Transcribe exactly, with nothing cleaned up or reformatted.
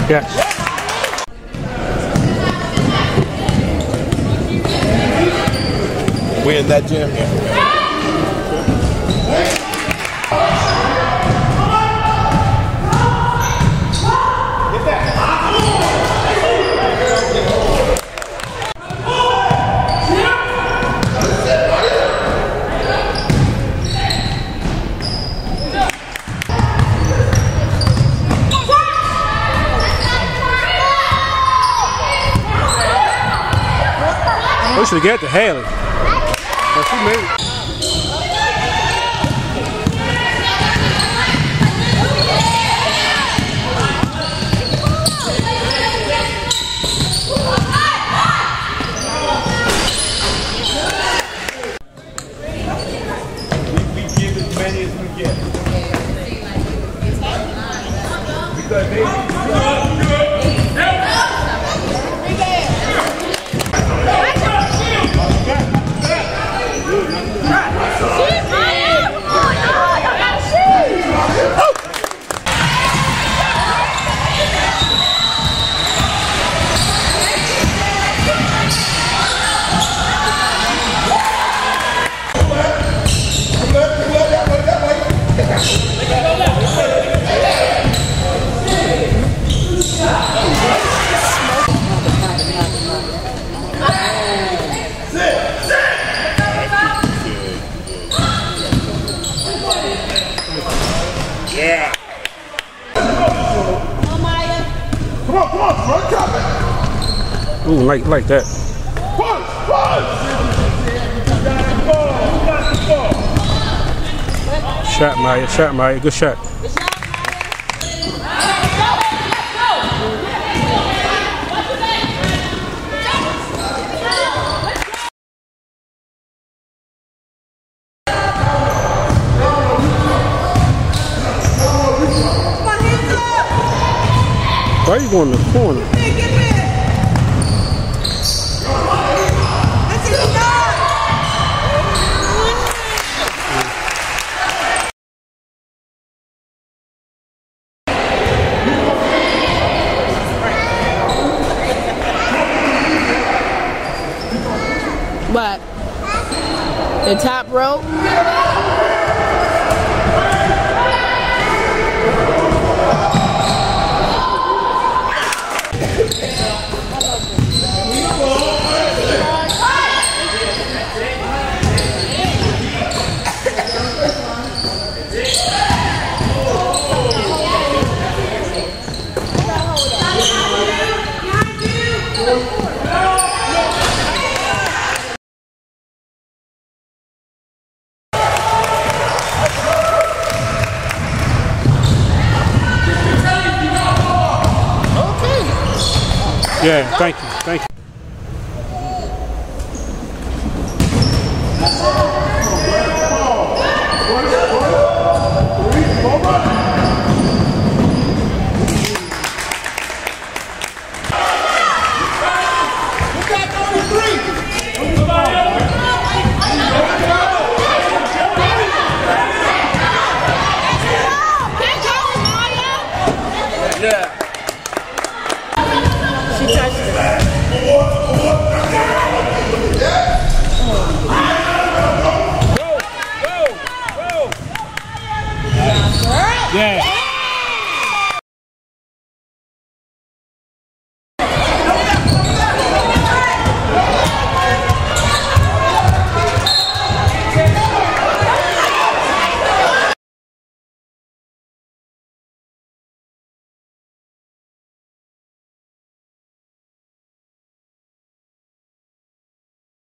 Yes. We in that gym here. We should get to Haley. But she made it. We, we give as many as we get. Because they yeah. Come on, Maya. Come on, come on, run, drop it. Ooh, like like that. Push, push. Shot, Maya. Shot, Maya. Good shot. Why are you going in the corner? What? The top rope? Yeah, thank you, thank you. Yeah. She touched it.